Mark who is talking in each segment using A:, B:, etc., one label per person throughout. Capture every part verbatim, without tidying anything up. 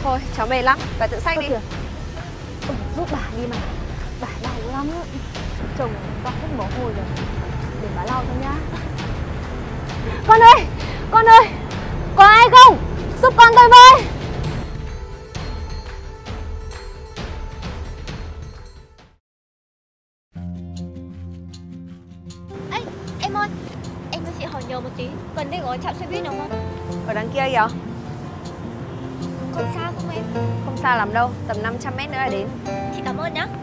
A: Thôi cháu mệt lắm, bà tự xách đi.
B: Ừ, giúp bà đi mà, bà đau lắm. Chồng con hết mồ hôi rồi, để bà lau cho nhá. Con ơi, con ơi, có ai không? Giúp con tôi với.
C: Ê, em ơi, em cho chị hỏi nhờ một tí, gần đây có trạm xe buýt nào không?
A: Ở đằng kia kìa.
C: Còn xa không em?
A: Không xa lắm đâu, tầm năm trăm mét nữa là đến.
C: Chị cảm ơn nhá.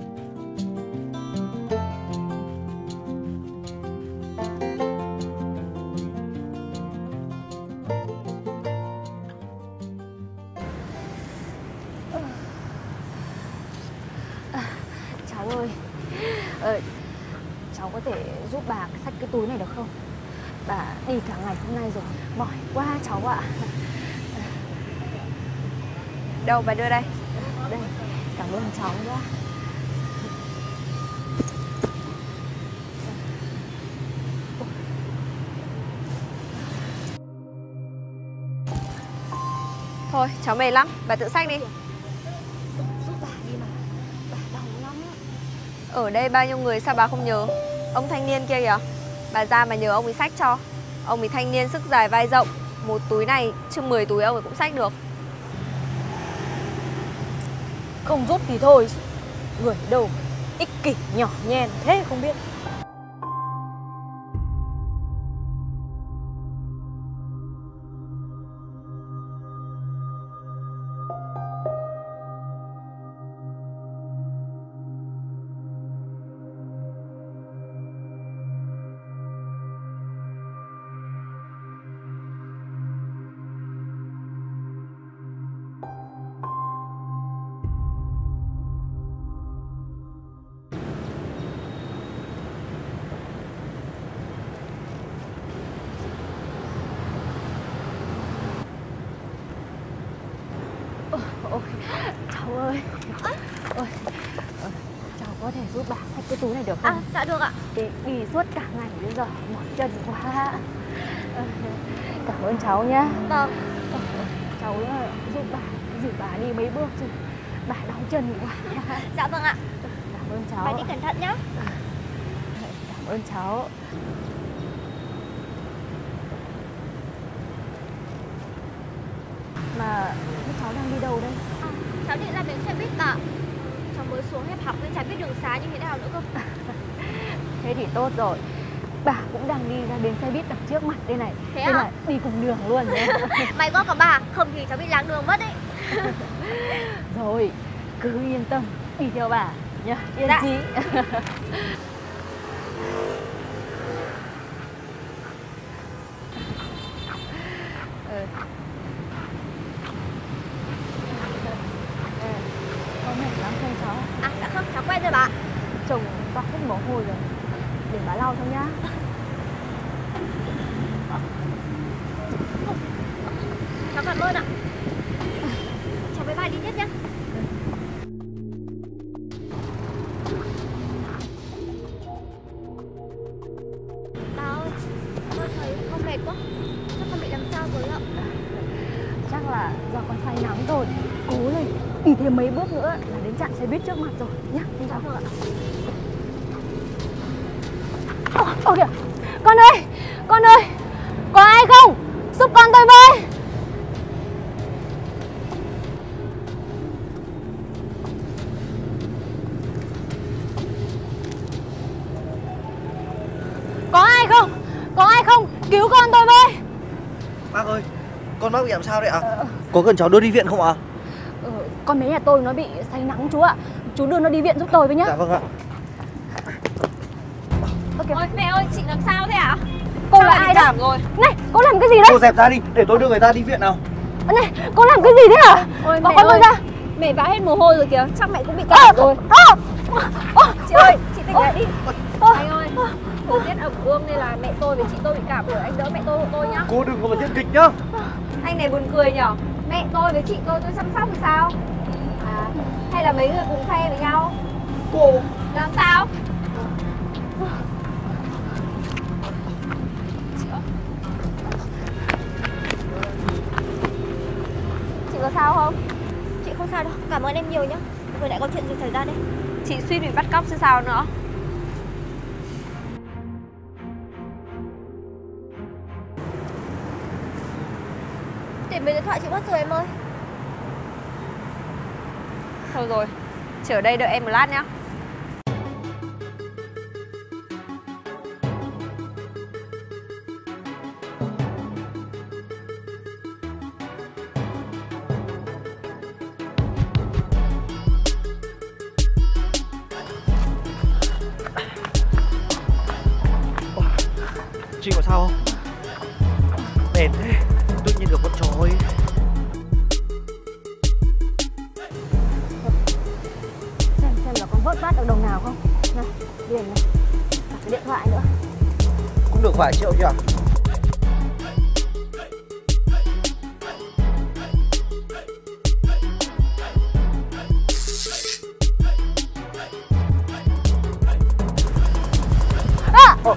B: Cháu ơi, ờ, cháu có thể giúp bà xách cái túi này được không? Bà đi cả ngày hôm nay rồi, mỏi quá cháu ạ.
A: Đâu, bà đưa đây.
B: Đây, cảm ơn cháu nhá.
A: Thôi cháu mệt lắm, bà tự xách đi.
B: Giúp bà đi mà, bà đau lắm.
A: Ở đây bao nhiêu người sao bà không nhớ? Ông thanh niên kia kìa, bà ra mà nhờ ông ấy xách cho. Ông ấy thanh niên sức dài vai rộng, một túi này chứ mười túi ông ấy cũng xách được.
B: Không giúp thì thôi, người đâu ích kỷ nhỏ nhen thế không biết. Ôi, cháu ơi, ôi, cháu có thể giúp bà xách cái túi này được không?
C: À, dạ được ạ.
B: Đi, đi suốt cả ngày đến giờ, mỏi chân quá. Cảm ơn cháu nhá.
C: Vâng.
B: Cháu giúp bà, dìu bà đi mấy bước chứ, bà đau chân quá.
C: Dạ vâng ạ.
B: Cảm ơn cháu.
C: Bà đi cẩn thận nhá.
B: Cảm ơn cháu. Mà cháu đang đi đâu đây?
C: À, cháu định ra bến xe buýt ạ. Cháu mới xuống hết học nên chả biết đường xá như thế nào nữa cơ.
B: Thế thì tốt rồi. Bà cũng đang đi ra bến xe buýt đằng trước mặt đây này.
C: Thế
B: nên
C: à?
B: là đi cùng đường luôn nhé.
C: May quá có bà, không thì cháu bị lạc đường mất ấy.
B: Rồi, cứ yên tâm, đi theo bà nhá, yên
C: Dạ.
B: chí. Ừ. Có mệt lắm không cháu?
C: À dạ không, cháu quen rồi bà.
B: Chồng toát hết mồ hôi rồi, để bà lau cho nhá.
C: Cháu cảm ơn ạ. Cháu với bà đi tiếp nhá. Bà ơi, con thấy con mệt quá. Chắc con bị làm sao rồi ạ?
B: Chắc là do con say nắng rồi. Cố lên, đi thêm mấy bước nữa là đến trạm xe buýt trước mặt rồi nhá.
C: Dạ vâng ạ.
B: Ồ, ồ kìa, con ơi, con ơi, có ai không? Giúp con tôi với. Có ai không? Có ai không? Cứu con tôi với.
D: Bác ơi, con bác bị làm sao đấy ạ?
B: Ờ,
D: Có cần cháu đưa đi viện không ạ?
B: ờ, con bé nhà tôi nó bị say nắng chú ạ. Chú đưa nó đi viện giúp tôi với nhá.
D: Dạ vâng ạ.
C: Ôi mẹ ơi, chị làm sao thế ạ?
B: Cô là ai đấy?
A: rồi.
B: Này, cô làm cái gì đấy?
D: Cô dẹp ra đi, để tôi đưa người ta đi viện nào.
B: Này, cô làm cái gì thế hả?
C: Ôi
B: Bỏ
C: mẹ
B: con tôi
C: ơi,
B: ra.
C: mẹ vã hết mồ hôi rồi kìa, chắc mẹ cũng bị
B: Ơ,
C: cảm rồi.
B: ơ, ơ,
C: Chị ơi, chị tỉnh lại đi.
B: ơ.
C: Anh ơi, thời tiết ẩm ương nên là mẹ tôi với chị tôi bị cảm rồi, anh đỡ mẹ tôi hộ tôi nhá.
D: Cô đừng có mà diễn kịch nhá.
A: Anh này buồn cười nhở.
C: Mẹ tôi với chị tôi tôi chăm sóc thì sao?
A: À, hay là mấy người cùng phe với nhau?
D: Cô
C: Làm sao?
A: Chị có sao sao không?
C: Chị không sao đâu, cảm ơn em nhiều nhá. Vừa nãy có chuyện gì xảy ra đấy?
A: Chị suýt bị bắt cóc chứ sao nữa.
C: Tiền về điện thoại chị mất rồi em ơi.
A: Thôi rồi, chị ở đây đợi em một lát nhá.
D: Chị có sao không? Mệt thế, tự nhiên gặp con chó ấy.
B: Xem xem là con vớt vát được đồng nào không. Này, tiền này, cả cái điện thoại nữa.
D: Cũng được vài triệu chứ à?
B: À!
D: Ờ.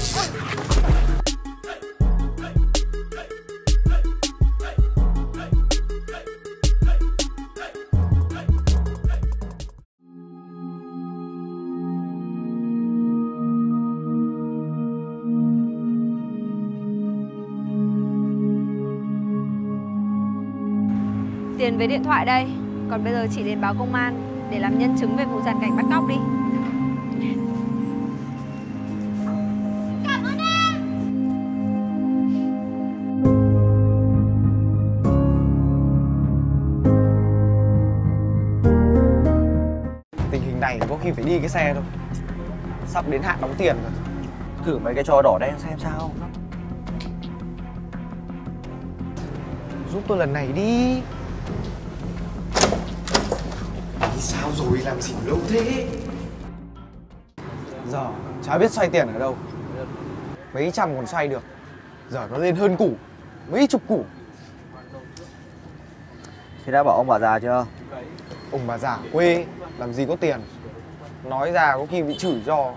A: Tiền với điện thoại đây. Còn bây giờ chị đến báo công an để làm nhân chứng về vụ giàn cảnh bắt cóc đi.
C: Cảm ơn em.
E: Tình hình này có khi phải đi cái xe thôi. Sắp đến hạn đóng tiền rồi.
D: Thử mấy cái trò đỏ đen xem sao.
E: Giúp tôi lần này đi. Sao rồi, làm gì lâu thế? Giờ chả biết xoay tiền ở đâu. Mấy trăm còn xoay được. Giờ nó lên hơn củ, mấy chục củ.
D: Thế đã bảo ông bà già chưa?
E: Ông bà già quê, làm gì có tiền. Nói ra có khi bị chửi cho.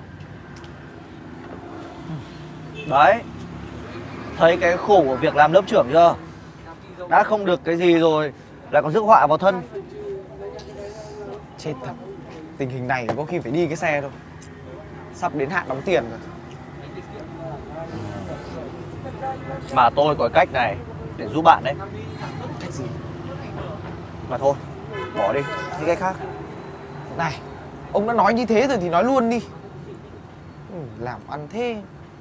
D: Đấy, thấy cái khổ của việc làm lớp trưởng chưa? Đã không được cái gì rồi lại còn rước họa vào thân.
E: Chết thật. Tình hình này có khi phải đi cái xe thôi. Sắp đến hạn đóng tiền rồi.
D: Mà tôi có cách này để giúp bạn đấy.
E: Cách gì?
D: Mà thôi, bỏ đi, thấy cái khác.
E: Này, ông đã nói như thế rồi thì nói luôn đi. Ừ, làm ăn thế.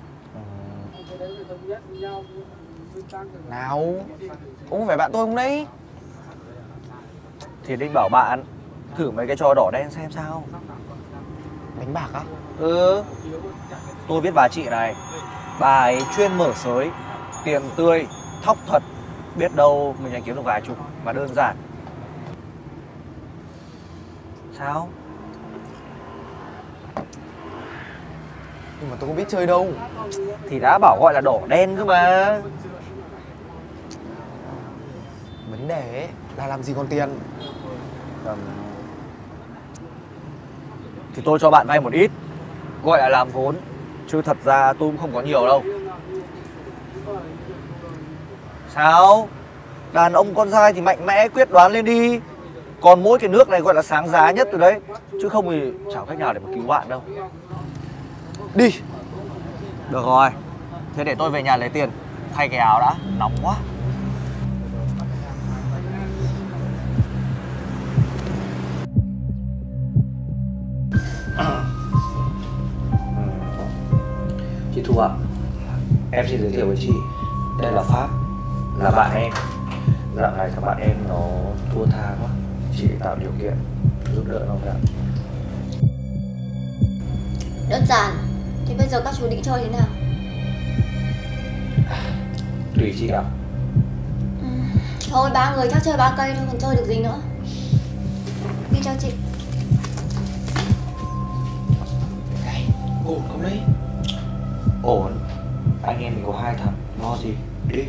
E: Nào, ông có phải bạn tôi không đấy?
D: Thì định bảo bạn thử mấy cái trò đỏ đen xem sao.
E: Đánh bạc á?
D: Ừ, tôi biết bà chị này. Bà ấy chuyên mở sới, tiền tươi, thóc thật. Biết đâu mình lại kiếm được vài chục mà đơn giản. Sao?
E: Nhưng mà tôi không biết chơi đâu.
D: Thì đã bảo gọi là đỏ đen cơ mà.
E: Vấn đề ấy là làm gì còn tiền.
D: um, Thì tôi cho bạn vay một ít, gọi là làm vốn. Chứ thật ra tôi cũng không có nhiều đâu. Sao? Đàn ông con trai thì mạnh mẽ quyết đoán lên đi. Còn mỗi cái nước này gọi là sáng giá nhất rồi đấy. Chứ không thì chẳng cách nào để mà cứu bạn đâu.
E: Đi.
D: Được rồi, thế để tôi về nhà lấy tiền. Thay cái áo đã, nóng quá. Chị Thu ạ, em xin giới thiệu với chị. Đây là Pháp, là bạn em. Dạo này các bạn em nó thua tha quá. Chị tạo điều kiện giúp đỡ nó ạ.
C: Đơn giản. Thế bây giờ các chú định chơi thế nào?
D: Tùy chị ạ.
C: Ừ. Thôi ba người chắc chơi ba cây thôi còn chơi được gì nữa. Đi cho chị.
E: Ổn không đấy?
D: Ổn. Anh em mình có hai thằng, lo gì. Đi.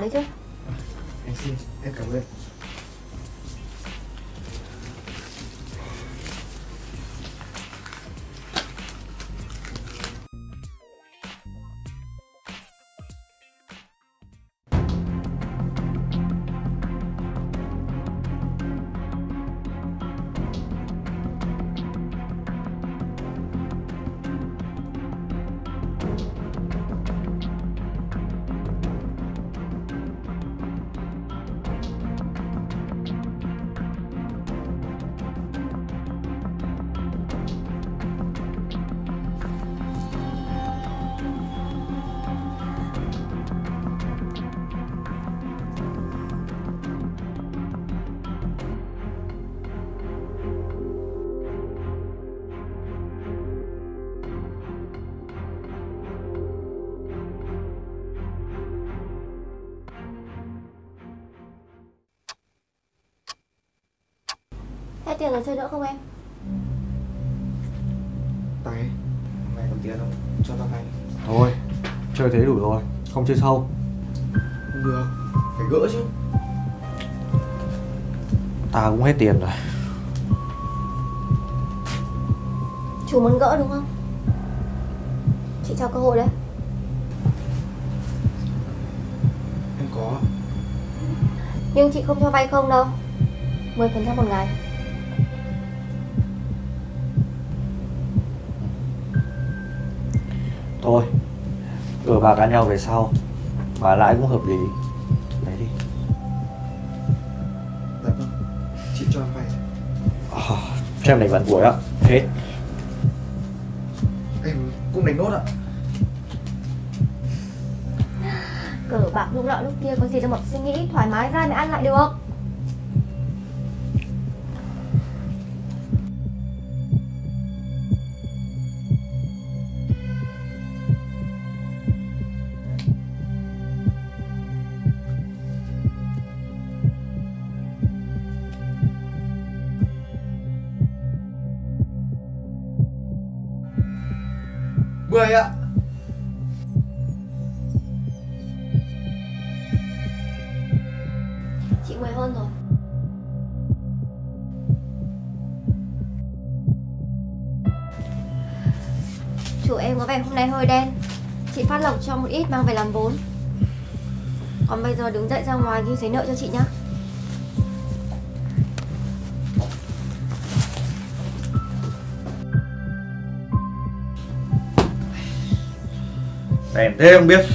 C: đấy chứ.
E: Em xin, em cảm ơn.
C: Hết tiền rồi chơi nữa không em?
E: Tài, mày còn tiền không? Cho tao vay.
D: Thôi, chơi thế đủ rồi, không chơi sâu.
E: Không được, phải gỡ chứ.
D: Ta cũng hết tiền rồi.
C: Chú muốn gỡ đúng không? Chị cho cơ hội đấy.
E: Em có.
C: Nhưng chị không cho vay không đâu. mười phần trăm một ngày.
D: Thôi, cờ bạc ăn nhau về sau, mà lãi cũng hợp lý. Lấy đi.
E: Dạ vâng, chị cho em vay.
D: À, cho em đánh ván cuối ạ, hết.
E: Em cũng đánh nốt ạ.
C: Cờ bạc lúc nọ lúc kia có gì đâu mà suy nghĩ, thoải mái ra để ăn lại được.
E: Mười ạ.
C: Chị mười hơn rồi. Chủ em có vẻ hôm nay hơi đen. Chị phát lộc cho một ít mang về làm vốn. Còn bây giờ đứng dậy ra ngoài ghi giấy nợ cho chị nhá.
D: Đèn thế không biết.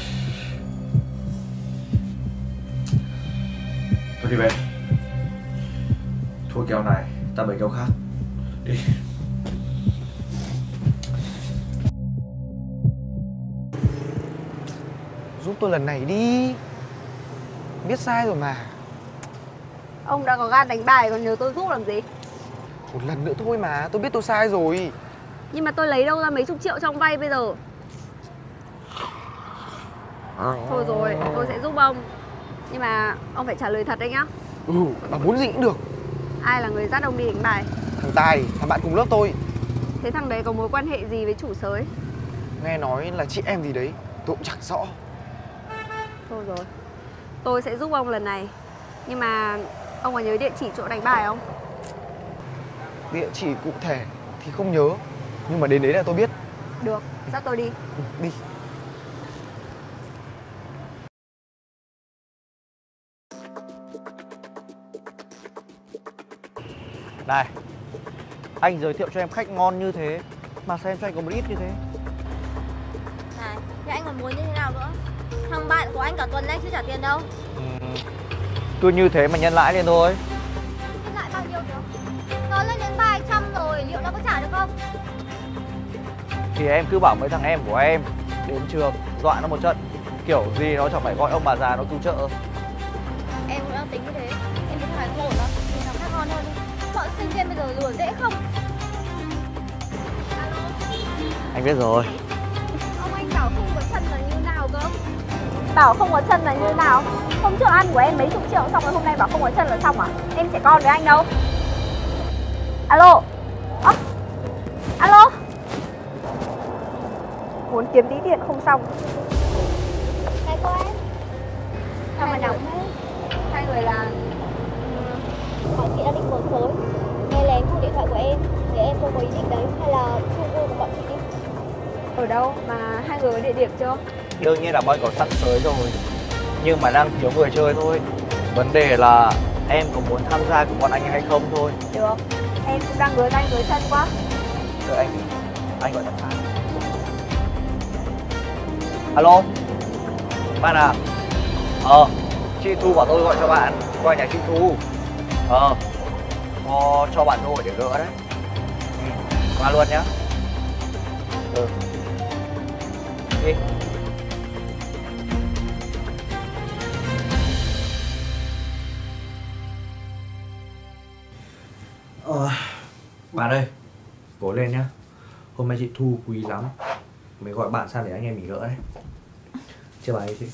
D: Thôi đi về. Thua kèo này, ta bày kèo khác. Đi.
E: Giúp tôi lần này đi. Biết sai rồi mà.
A: Ông đã có gan đánh bài còn nhờ tôi giúp làm gì?
E: Một lần nữa thôi mà, tôi biết tôi sai rồi.
A: Nhưng mà tôi lấy đâu ra mấy chục triệu trong vay bây giờ? Thôi rồi, tôi sẽ giúp ông. Nhưng mà ông phải trả lời thật đấy nhá.
E: Ừ, bà muốn gì cũng được.
A: Ai là người dắt ông đi đánh bài?
E: Thằng Tài, thằng bạn cùng lớp tôi.
A: Thế thằng đấy có mối quan hệ gì với chủ sới?
E: Nghe nói là chị em gì đấy, tôi cũng chẳng rõ.
A: Thôi rồi, tôi sẽ giúp ông lần này. Nhưng mà ông có nhớ địa chỉ chỗ đánh bài không?
E: Địa chỉ cụ thể thì không nhớ, nhưng mà đến đấy là tôi biết.
A: Được, dắt tôi đi.
E: Ừ, đi.
F: Này, anh giới thiệu cho em khách ngon như thế mà xem cho anh có một ít như thế.
C: Này, thế anh còn muốn như thế nào nữa? Thằng bạn của anh cả tuần nay chưa trả tiền đâu.
F: Ừ, cứ như thế mà nhân lãi lên thôi.
C: Nhân lại bao nhiêu được? Nó lên đến vài trăm rồi, liệu nó có trả được không?
F: Thì em cứ bảo mấy thằng em của em đến trường dọa nó một trận, kiểu gì nó chẳng phải gọi ông bà già nó cứu trợ.
C: Em cũng đang tính như thế. Em thấy thằng này không ổn lắm, thì thằng khác ngon hơn đi. Bọn sinh viên bây giờ lừa dễ không? Alo.
F: Anh biết rồi.
A: Ông anh bảo không có chân là như nào cơ? Bảo không có chân là như nào? Hôm trước ăn của em mấy chục triệu xong rồi hôm nay bảo không có chân là xong à? Em trẻ con với anh đâu? Alo. À, alo. Muốn kiếm tí tiền không xong.
C: Này cô em.
A: Sao mà nóng thế? Hai người là...
B: Bọn chị đã định mở sới, nghe lén cuộc điện thoại của em, để em không có ý định đấy, hay là chung vui của bọn chị đi.
A: Ở đâu mà hai người có địa điểm chưa?
F: Đương nhiên là bọn có sẵn sới rồi, nhưng mà đang thiếu người chơi thôi. Vấn đề là em có muốn tham gia cùng bọn anh hay không thôi.
A: Được, em cũng đang ngứa tay ngứa chân quá.
F: Đợi anh, anh gọi thằng Phan. Alo, Phan à? Ờ, chị Thu bảo tôi gọi cho bạn, qua nhà chị Thu. Ờ, có cho bạn cơ hội để gỡ đấy. Ừ, qua luôn nhá. Ừ. Đi.
D: Ờ, bạn ơi, cố lên nhá. Hôm nay chị Thu quý lắm, mới gọi bạn sang để anh em nghỉ gỡ đấy. Chưa bài chị.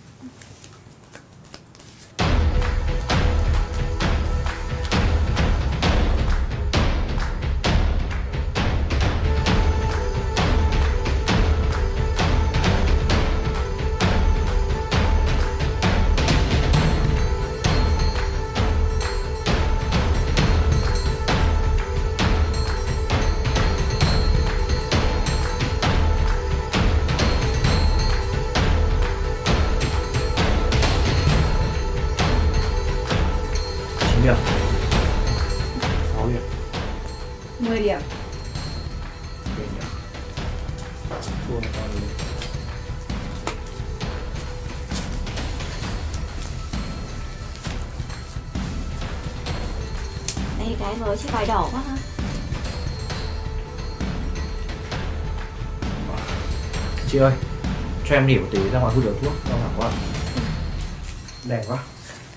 D: Điểm sáu điểm
A: mười điểm.
D: Điểm nhỉ? Thua một con đi.
C: Đây cái mới chiếc bài đỏ quá ha.
D: Chị ơi, cho em nghỉ một tí ra ngoài hút điếu thuốc, đau hỏng quá. Đèn quá.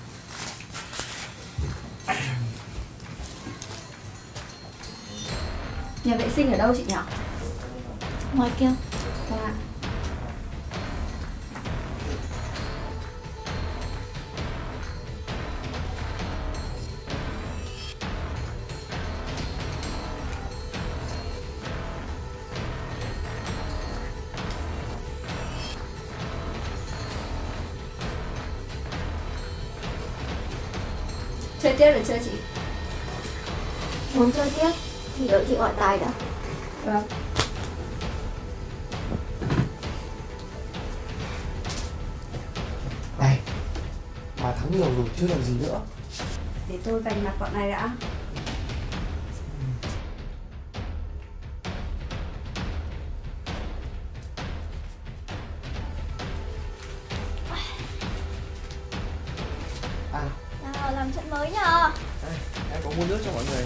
A: Nhà vệ sinh ở đâu chị nhỉ?
C: Ngoài kia.
A: Vâng ạ. Chơi tiếp được chưa chị?
C: Muốn chơi tiếp thì đợi chị gọi tài đã.
A: Vâng.
E: Này, bà thắng nhiều rồi chứ làm gì nữa.
A: Để tôi vành mặt bọn này đã.
E: À,
B: Nào, làm trận mới nhờ.
E: đây, em có mua nước cho mọi người.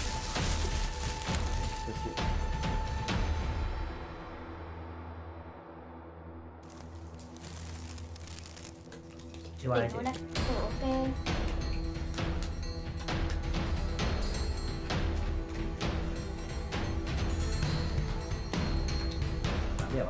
D: Chưa bài
B: Tỉnh
D: chị.
B: luôn đây. Ừ, ok.
D: tám điểm ạ.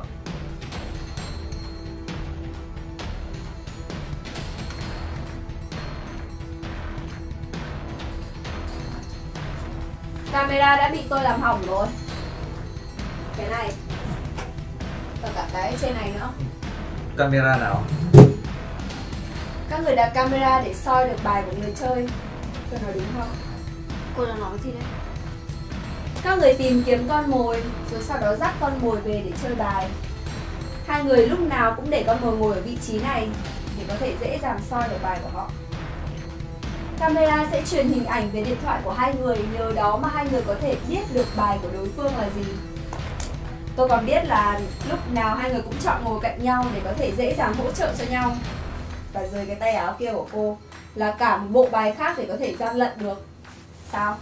A: Camera đã bị tôi làm hỏng rồi. Cái này và cả cái trên này nữa.
D: Camera nào?
A: Các người đặt camera để soi được bài của người chơi. Tôi nói đúng không?
C: Cô đang nói cái gì đấy?
A: Các người tìm kiếm con mồi rồi sau đó dắt con mồi về để chơi bài. Hai người lúc nào cũng để con mồi ngồi ở vị trí này để có thể dễ dàng soi được bài của họ. Camera sẽ truyền hình ảnh về điện thoại của hai người, nhờ đó mà hai người có thể biết được bài của đối phương là gì. Tôi còn biết là lúc nào hai người cũng chọn ngồi cạnh nhau để có thể dễ dàng hỗ trợ cho nhau. Và rời cái tay áo kia của cô là cả một bộ bài khác để có thể gian lận được. Sao?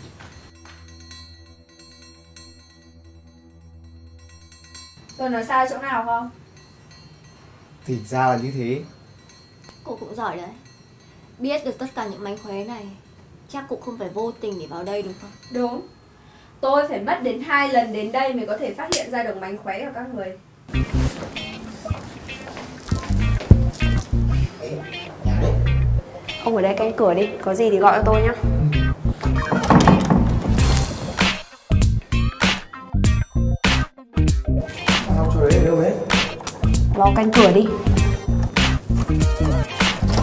A: Tôi nói sai chỗ nào không?
E: Thì ra là như thế.
C: Cô cũng giỏi đấy. Biết được tất cả những mánh khóe này, chắc cũng không phải vô tình để vào đây đúng không?
A: Đúng. Tôi phải mất đến hai lần đến đây mới có thể phát hiện ra được mánh khóe của các người. Ông ở đây canh cửa đi, có gì thì gọi cho tôi nhá.
E: Sao chỗ đấy ở đâu đấy?
A: Vào canh cửa đi.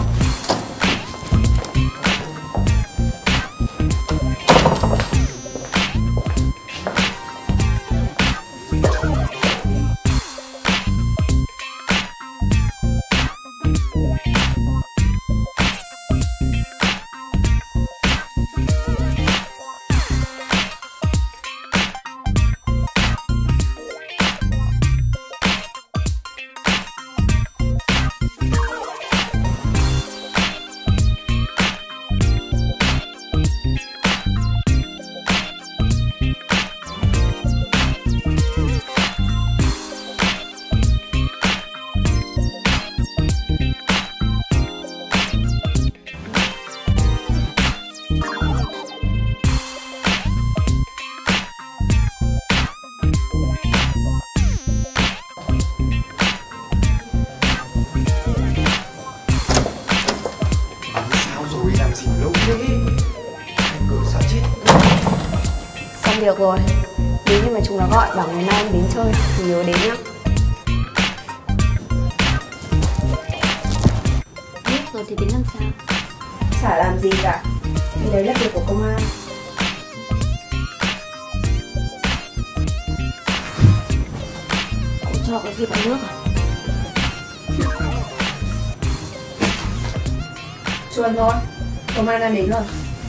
D: đi. Cự sao chết.
B: Xong việc rồi. Nếu như mà chúng nó gọi bảo ngày mai em đến chơi thì nhớ đến nhá.
C: Biết rồi thì tính làm sao?
B: Chả làm gì cả. Thì đấy là việc của công an.
C: Cậu cho cái gì vào nước à?
B: Chuồn thôi. Công an đang đến rồi.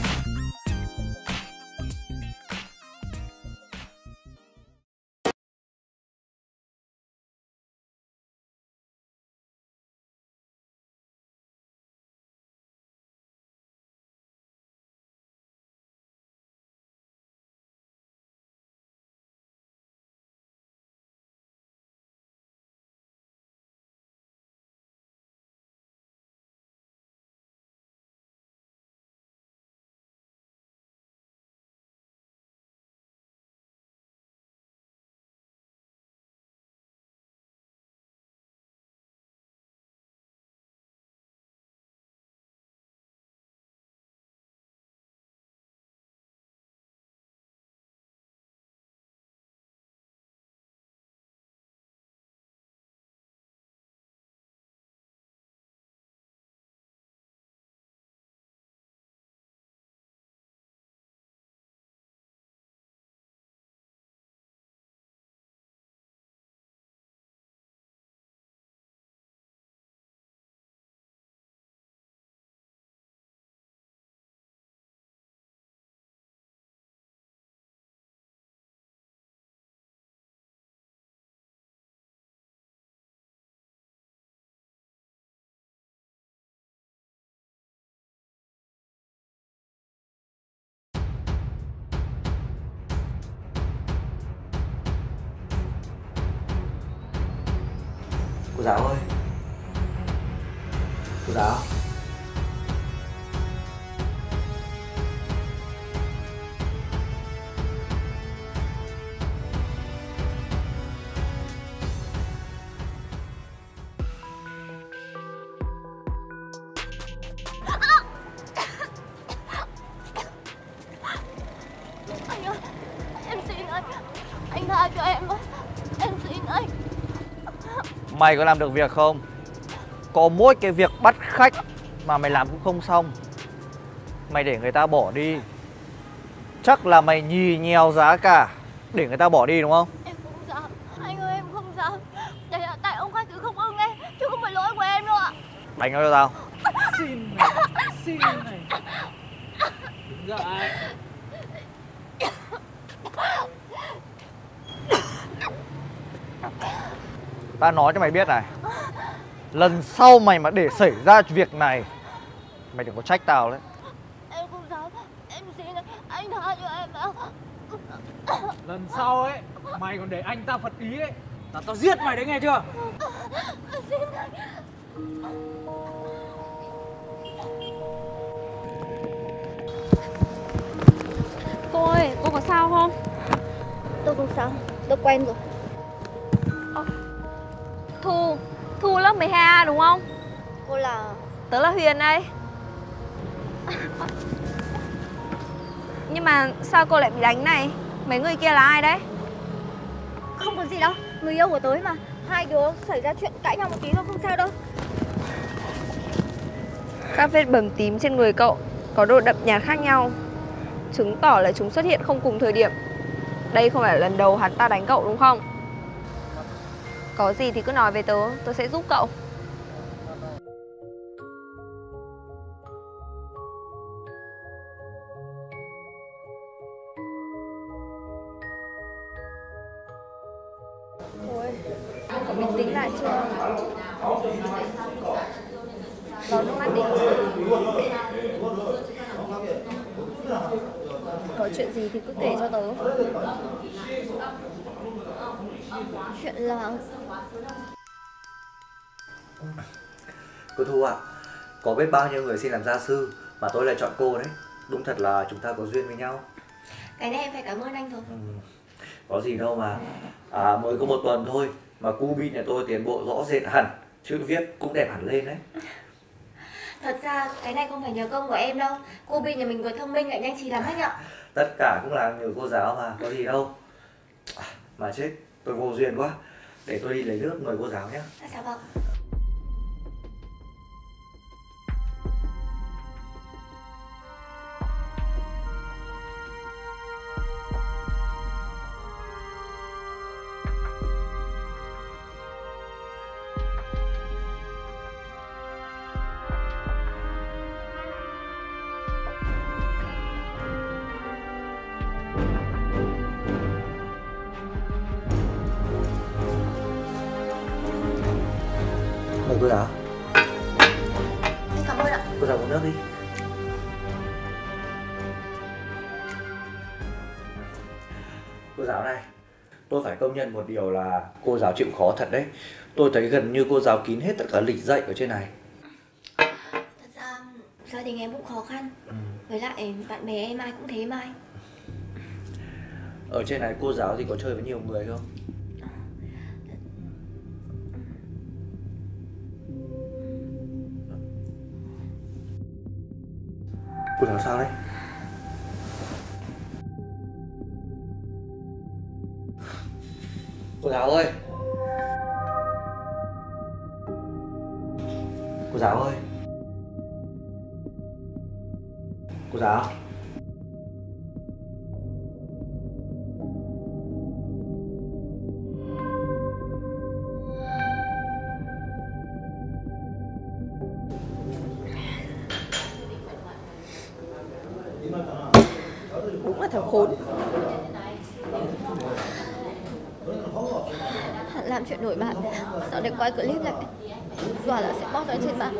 D: Cô giáo ơi. Cô giáo.
A: Anh ơi, em xin anh. Anh tha cho em với. Em xin anh.
F: Mày có làm được việc không? Có mỗi cái việc bắt khách mà mày làm cũng không xong. Mày để người ta bỏ đi. Chắc là mày nhì nhèo giá cả để người ta bỏ đi đúng không?
A: Em không dám. Anh ơi, em không dám. Đây là tại ông khách cứ không ưng ấy, chứ không phải lỗi của em đâu ạ.
F: Đánh nó cho tao.
G: Xin này, xin này. Đứng dậy.
F: Tao nói cho mày biết này, lần sau mày mà để xảy ra việc này, mày đừng có trách tao đấy.
A: Em không dám. Em xin anh. Anh tha cho em nào.
G: Lần sau ấy, mày còn để anh ta phật ý ấy, là tao giết mày đấy nghe chưa?
A: Xin anh.
B: Cô ơi, cô có sao không?
C: Tôi không sao, tôi quen rồi.
B: Thu, Thu lớp mười hai A đúng không?
C: Cô là...
B: Tớ là Huyền đây. Nhưng mà sao cô lại bị đánh này? Mấy người kia là ai đấy?
C: Không có gì đâu, người yêu của tớ mà. Hai đứa xảy ra chuyện cãi nhau một tí thôi, không sao đâu.
B: Các vết bầm tím trên người cậu có độ đậm nhạt khác nhau, chứng tỏ là chúng xuất hiện không cùng thời điểm. Đây không phải là lần đầu hắn ta đánh cậu đúng không? Có gì thì cứ nói với tớ, tớ sẽ giúp cậu.
C: Ôi, cậu bình tĩnh lại chưa?
B: Đón nước mắt đi. Có chuyện gì thì cứ kể cho tớ.
C: Chuyện là...
D: Cô Thu ạ, có biết bao nhiêu người xin làm gia sư mà tôi lại chọn cô đấy. Đúng thật là chúng ta có duyên với nhau.
C: Cái này em phải cảm ơn anh thôi.
D: Ừ, có gì đâu mà. À, mới có một tuần thôi mà cu bin nhà tôi tiến bộ rõ rệt hẳn, chữ viết cũng đẹp hẳn lên đấy.
C: Thật ra cái này không phải nhờ công của em đâu. Cô Bi nhà mình vừa thông minh lại nhanh trí lắm anh ạ.
D: Tất cả cũng là nhờ cô giáo mà, có gì đâu. Mà chết, tôi vô duyên quá. Để tôi đi lấy nước mời cô giáo nhé.
C: Dạ vâng.
D: Mời cô giáo.
C: Em cảm ơn ạ.
D: Cô giáo uống nước đi. Cô giáo này, tôi phải công nhận một điều là cô giáo chịu khó thật đấy. Tôi thấy gần như cô giáo kín hết tất cả lịch dạy ở trên này.
C: Thật ra gia đình em cũng khó khăn. Ừ. Với lại bạn bè em ai cũng thế mà anh.
D: Ở trên này cô giáo thì có chơi với nhiều người không? Cô giáo sao đấy? Cô giáo ơi! Cô giáo ơi! Cô giáo!
B: Đúng là thằng khốn.
C: Hắn làm chuyện nổi bạn. Sau để quay clip lại dọa là sẽ post lên trên mạng.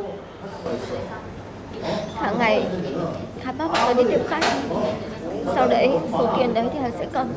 C: Hàng ngày hắn bắt bọn tôi đi tiếp khách. Sau đấy số tiền đấy thì hắn sẽ cầm.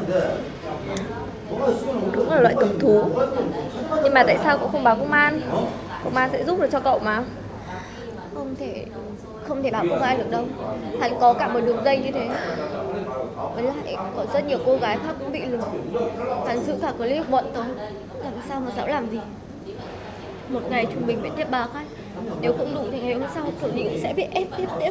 B: Đúng là loại cầm thú. Nhưng mà tại sao cậu không báo công an? Công an sẽ giúp được cho cậu mà.
C: Không thể Không thể bảo công an được đâu. Hắn có cả một đường dây như thế. Với lại có rất nhiều cô gái khác cũng bị lừa. Hắn giữ cả clip bọn tôi. Làm sao mà dám làm gì. Một ngày trung bình phải tiếp ba khách. Nếu không đủ thì ngày hôm sau kiểu gì cũng sẽ bị ép tiếp tiếp.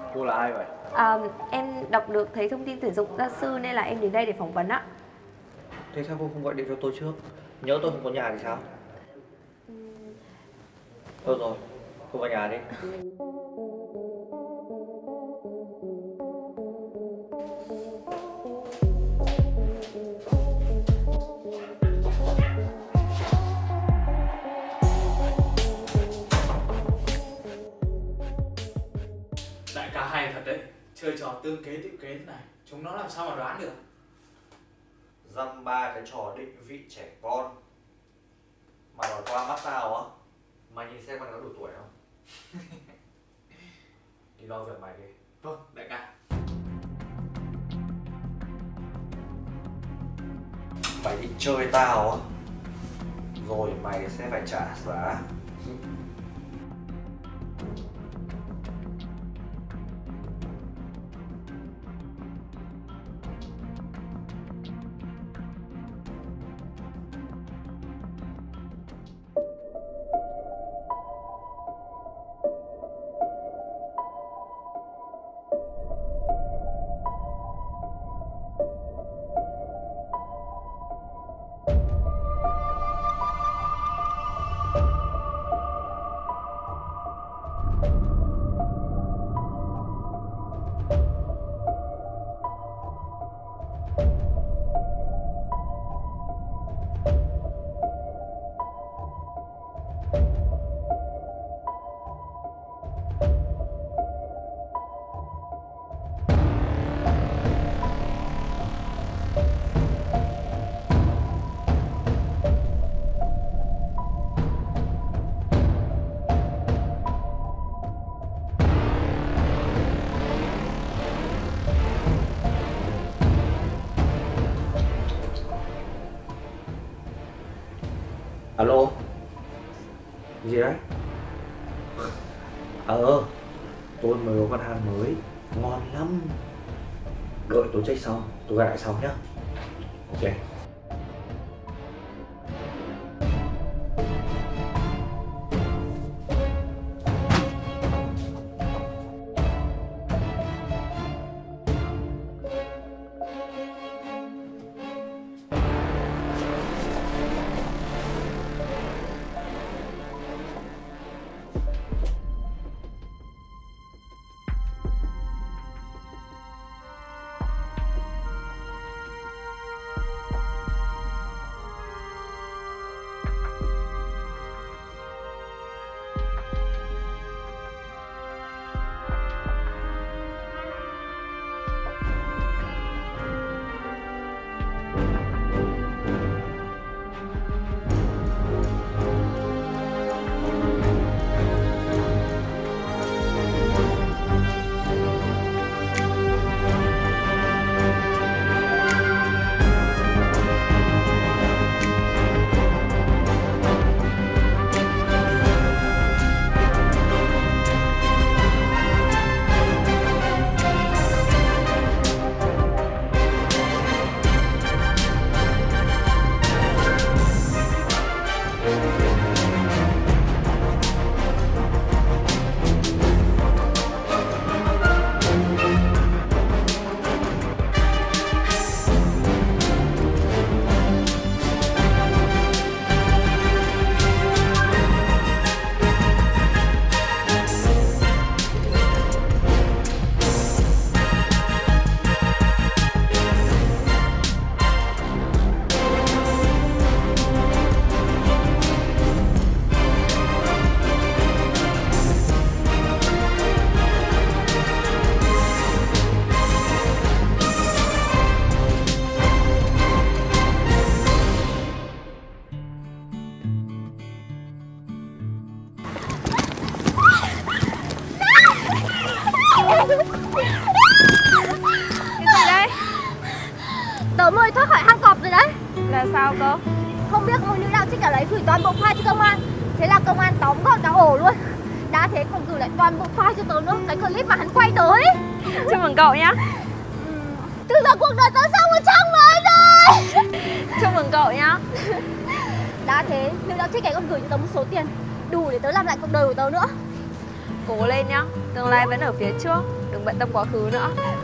D: Cô là ai vậy?
H: À, em đọc được thấy thông tin tuyển dụng gia sư nên là em đến đây để phỏng vấn ạ.
D: Thế sao cô không gọi điện cho tôi trước? Nhớ tôi không có nhà thì sao? Thôi rồi, cô vào nhà đi.
G: Đại ca hay thật đấy, chơi trò tương kế tự kế thế này, chúng nó làm sao mà đoán được.
D: Dăm ba cái trò định vị trẻ con mà nói qua mắt tao á. Mày nhìn xem mày có đủ tuổi không? Đi lo việc mày đi.
G: Vâng, đại ca.
D: Mày đi chơi tao á, rồi mày sẽ phải trả giá. Alo. Gì đấy? Ờ, tôi mới có con hàng mới, ngon lắm. Đợi tôi check xong, tôi gọi lại sau nhá. Ok.
A: Tớ mới thoát khỏi hang cọp rồi đấy.
H: Là sao cơ?
A: Không biết ngôi nữ đạo trích ở đấy gửi toàn bộ file cho công an. Thế là công an tóm gọn cả ổ luôn. Đã thế còn gửi lại toàn bộ file cho tớ nữa, cái clip mà hắn quay tới.
H: Chúc mừng cậu nhá.
A: Từ giờ cuộc đời tớ sang một trang mới rồi.
H: Chúc mừng cậu nhá.
A: Đã thế nữ đạo trích ấy còn gửi cho tớ một số tiền đủ để tớ làm lại cuộc đời của tớ nữa. Cố lên nhá, tương lai vẫn ở phía trước, đừng bận tâm quá khứ nữa.